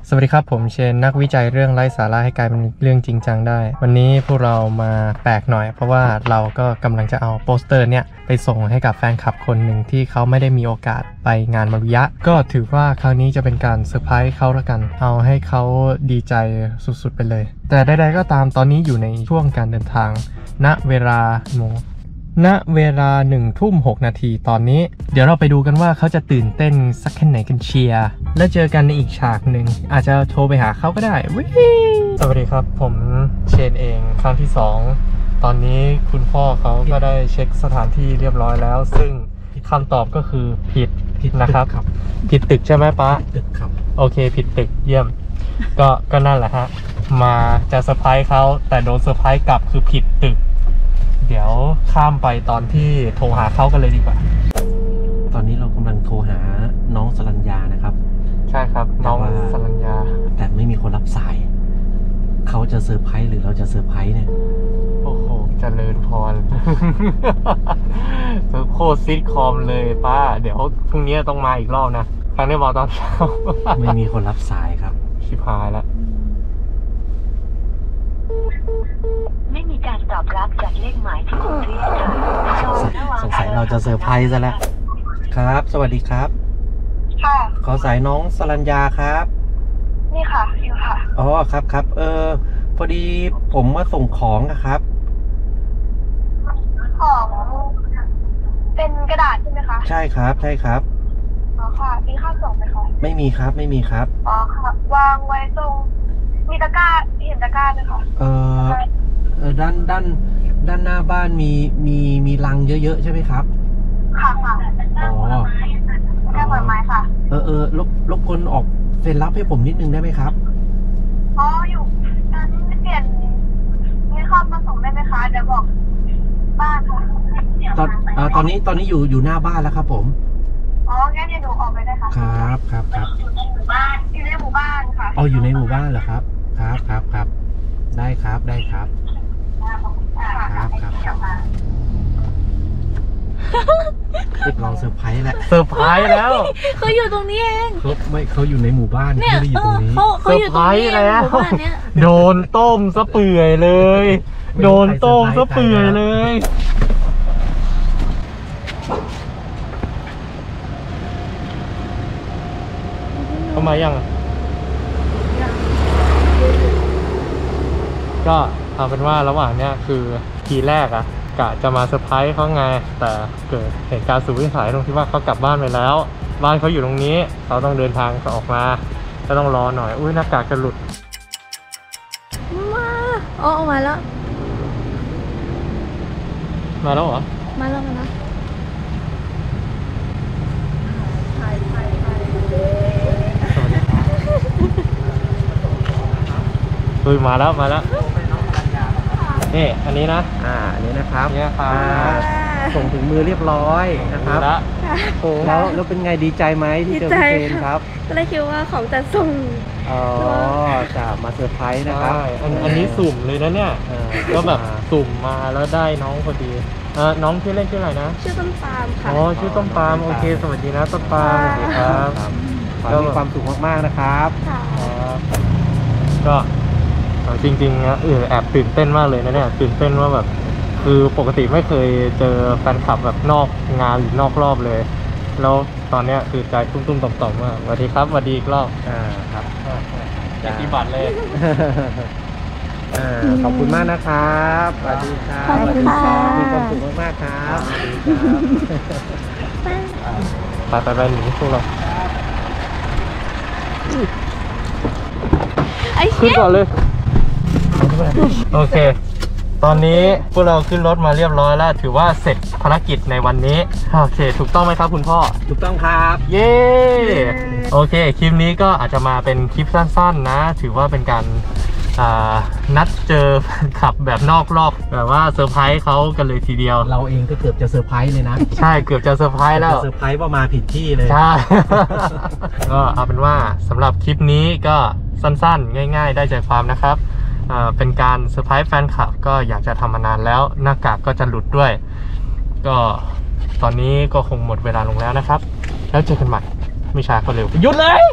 สวัสดีครับผมเชนนักวิจัยเรื่องไร้สาระให้กลายเป็นเรื่องจริงจังได้วันนี้พวกเรามาแปลกหน่อยเพราะว่าเราก็กำลังจะเอาโปสเตอร์เนี่ยไปส่งให้กับแฟนคลับคนหนึ่งที่เขาไม่ได้มีโอกาสไปงานมารุยะก็ถือว่าครั้งนี้จะเป็นการเซอร์ไพรส์เขาละกันเอาให้เขาดีใจสุดๆไปเลยแต่ใดๆก็ตามตอนนี้อยู่ในช่วงการเดินทางณเวลา1:06 นาทีตอนนี้เดี๋ยวเราไปดูกันว่าเขาจะตื่นเต้นสักแค่ไหนกันเชียร์แล้วเจอกันในอีกฉากหนึ่งอาจจะโทรไปหาเขาก็ได้สวัสดีครับผมเชนเองครั้งที่2ตอนนี้คุณพ่อเขาก็ได้เช็คสถานที่เรียบร้อยแล้วซึ่งคำตอบก็คือผิดนะครับผิดตึกใช่ไหมป๊าตึกครับโอเคผิดตึกเยี่ยมก็นั่นแหละฮะมาจะเซอร์ไพรส์เขาแต่โดนเซอร์ไพรส์กลับคือผิดตึกเดี๋ยวข้ามไปตอนที่โทรหาเขากันเลยดีกว่าตอนนี้เรากำลังโทรหาน้องสรัญญานะครับใช่ครับน้องสรัญญาแต่ไม่มีคนรับสายเขาจะเซอร์ไพรส์หรือเราจะเซอร์ไพรส์เนี่ยโอ้โหเจริญพรโคตรซิทคอมเลยป้าเดี๋ยวพรุ่งนี้ต้องมาอีกรอบนะครั้งนี้บอกตอนเช้าไม่มีคนรับสายครับชิบหายแล้วไม่มีการตอบรับจากเลขหมายที่คุณเรียกค่ะสงสัยเราจะเซอร์ไพรส์ซะแล้วครับสวัสดีครับค่ะขอสายน้องสรัญญาครับนี่ค่ะอยู่ค่ะอ๋อครับพอดีผมมาส่งของนะครับของเป็นกระดาษใช่ไหมคะใช่ครับอ๋อค่ะมีค่าส่งไหมคะไม่มีครับอ๋อค่ะวางไว้ตรงมีตะกร้าเห็นตะกร้าไหมคะด้านหน้าบ้านมีรังเยอะๆใช่ไหมครับค่ะอ๋อแค่ผลไม้ค่ะรบกวนออกเซ็นรับให้ผมนิดนึงได้ไหมครับอ๋ออยู่นั้นเปลี่ยนมีข้อมาส่งได้ไหมคะเดี๋ยวบอกบ้านค่ะตอนนี้อยู่หน้าบ้านแล้วครับผมอ๋องั้นเดี๋ยวหนูออกไปได้ค่ะครับอยู่ในหมู่บ้านค่ะอ๋ออยู่ในหมู่บ้านเหรอครับครับได้ครับลองเซอร์ไพรส์แหละเซอร์ไพรส์แล้วเขาอยู่ตรงนี้เองเขาอยู่ในหมู่บ้านไม่ได้อยู่ตรงนี้เขาอยู่ตรงนี้แล้วโดนต้มซะเปื่อยเลยโดนต้มซะเปื่อยเลยเข้ามายังก็เอาเป็นว่าระหว่างเนี้ยคือทีแรกอะกะจะมาเซอร์ไพรส์เขาไงแต่เกิดเหตุการณ์สุดวิสัยตรงที่ว่าเขากลับบ้านไปแล้วบ้านเขาอยู่ตรงนี้เขาต้องเดินทางออกมาก็ต้องรอหน่อยอุ้ยหน้ากากจะหลุดออกมาแล้วเหรอมาแล้วเฮ้ยมาแล้วนี่อันนี้นะอันนี้นะครับเนี่ยครับส่งถึงมือเรียบร้อยนะครับแล้วเป็นไงดีใจไหมที่เจอพี่เชนครับก็เลยคิดว่าของจะส่งจะมาเซอร์ไพรส์นะครับอันนี้สุ่มเลยนะเนี่ยก็แบบสุ่มมาแล้วได้น้องพอดีน้องชื่อเล่นชื่ออะไรนะชื่อต้นปาล์มค่ะอ๋อชื่อต้นปาล์มโอเคสวัสดีนะต้นปาล์มสวัสดีครับก็มีความสุขมากๆนะครับก็จริงๆนะแอบตื่นเต้นมากเลยนะเนี่ยตื่นเต้นว่าแบบคือปกติไม่เคยเจอแฟนคลับแบบนอกงานหรือนอกรอบเลยแล้วตอนเนี้ยคือใจตุ้มๆต่อมๆมากสวัสดีครับสวัสดีอีกรอบครับปฏิบัติเลยขอบคุณมากนะครับสวัสดีครับมีความสุขมากๆครับไปหนีพวกเราขึ้นก่อนเลยโอเคตอนนี้พวกเราขึ้นรถมาเรียบร้อยแล้วถือว่าเสร็จภารกิจในวันนี้โอเคถูกต้องไหมครับคุณพ่อถูกต้องครับเย้โอเคคลิปนี้ก็อาจจะมาเป็นคลิปสั้นๆนะถือว่าเป็นการนัดเจอขับแบบนอกรอบแบบว่าเซอร์ไพรส์เขากันเลยทีเดียวเราเองก็เกือบจะเซอร์ไพรส์เลยนะใช่เกือบจะเซอร์ไพรส์แล้วเซอร์ไพรส์ว่ามาผิดที่เลยใช่ ก็เอาเป็นว่าสำหรับคลิปนี้ก็สั้นๆง่ายๆได้ใจความนะครับเป็นการเซอร์ไพรส์แฟนคลับก็อยากจะทำมานานแล้วหน้ากากก็จะหลุดด้วยก็ตอนนี้ก็คงหมดเวลาลงแล้วนะครับแล้วเจอกันใหม่ไม่ช้าก็เร็วหยุดเลย